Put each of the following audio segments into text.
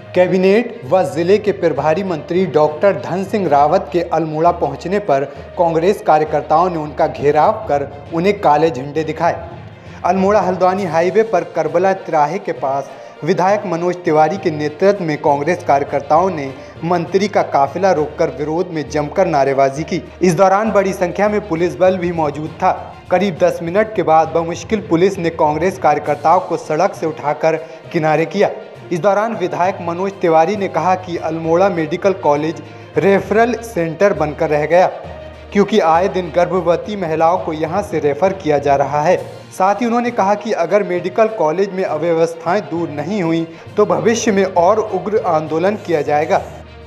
Cabinet व जिले के प्रभारी मंत्री डॉक्टर धन सिंह रावत के अल्मोड़ा पहुंचने पर कांग्रेस कार्यकर्ताओं ने उनका घेराव कर उन्हें काले झंडे दिखाए। अल्मोड़ा हल्द्वानी हाईवे पर करबला तिराहे के पास विधायक मनोज तिवारी के नेतृत्व में कांग्रेस कार्यकर्ताओं ने मंत्री का काफिला रोककर विरोध में जमकर नारेबाजी की। इस दौरान बड़ी संख्या में पुलिस बल भी मौजूद था। करीब 10 मिनट के बाद बमुश्किल पुलिस ने कांग्रेस कार्यकर्ताओं को सड़क से उठाकर किनारे किया। इस दौरान विधायक मनोज तिवारी ने कहा कि Almora medical college referral centre बनकर रह गया, क्योंकि आए दिन गर्भवती महिलाओं को यहां से रेफर किया जा रहा है। साथ ही उन्होंने कहा कि अगर मेडिकल कॉलेज में अव्यवस्थाएं दूर नहीं हुई तो भविष्य में और उग्र आंदोलन किया जाएगा।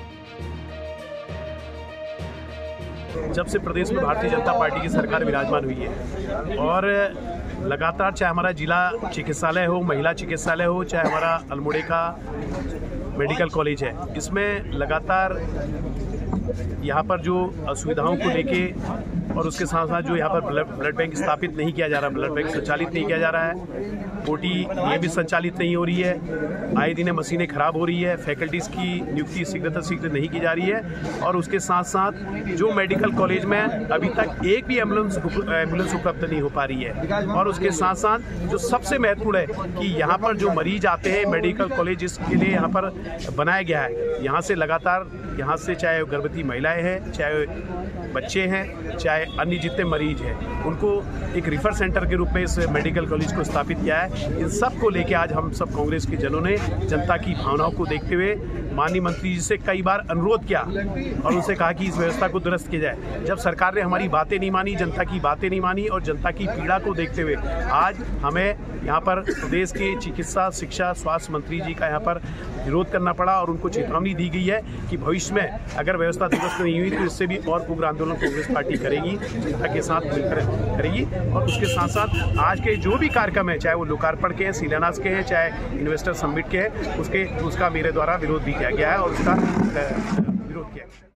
जब से प्रदेश में भारतीय जनता पार्टी की सरकार विराजमान हुई है और लगातार चाहे हमारा जिला चिकित्सालय हो, महिला चिकित्सालय हो, चाहे हमारा अल्मोड़े का मेडिकल कॉलेज है, इसमें लगातार यहाँ पर जो असुविधाओं को लेके और उसके साथ साथ जो यहाँ पर ब्लड बैंक स्थापित नहीं किया जा रहा, ब्लड बैंक संचालित नहीं किया जा रहा है, ओटी ये भी संचालित नहीं हो रही है, आए दिन मशीनें खराब हो रही है, फैकल्टीज़ की नियुक्ति शीघ्र नहीं की जा रही है और उसके साथ साथ जो मेडिकल कॉलेज में अभी तक एक भी एम्बुलेंस उपलब्ध नहीं हो पा रही है। और उसके साथ साथ जो सबसे महत्वपूर्ण है कि यहाँ पर जो मरीज आते हैं मेडिकल कॉलेज इसके लिए यहाँ पर बनाया गया है। यहाँ से लगातार यहाँ से चाहे गर्भवती महिलाएं हैं, चाहे बच्चे हैं, चाहे अन्य जितने मरीज हैं, उनको एक रिफर सेंटर के रूप में इस मेडिकल कॉलेज को स्थापित किया है। इन सब को लेके आज हम सब कांग्रेस के जनों ने जनता की भावनाओं को देखते हुए माननीय मंत्री जी से कई बार अनुरोध किया और उनसे कहा कि इस व्यवस्था को दुरुस्त किया जाए। जब सरकार ने हमारी बातें नहीं मानी, जनता की बातें नहीं मानी और जनता की पीड़ा को देखते हुए आज हमें यहाँ पर प्रदेश के चिकित्सा, शिक्षा, स्वास्थ्य मंत्री जी का यहाँ पर विरोध करना पड़ा और उनको चेतावनी दी गई है कि भविष्य में अगर व्यवस्था दुरुस्त नहीं हुई तो इससे भी और उग्र आंदोलन कांग्रेस पार्टी करेगी, जनता के साथ मिलकर करेगी। और उसके साथ साथ आज के जो भी कार्यक्रम है, चाहे वो लोकार्पण के हैं, शिलान्यास के हैं, चाहे इन्वेस्टर समिट के हैं, उसका मेरे द्वारा विरोध भी किया गया है और उसका विरोध किया गया है।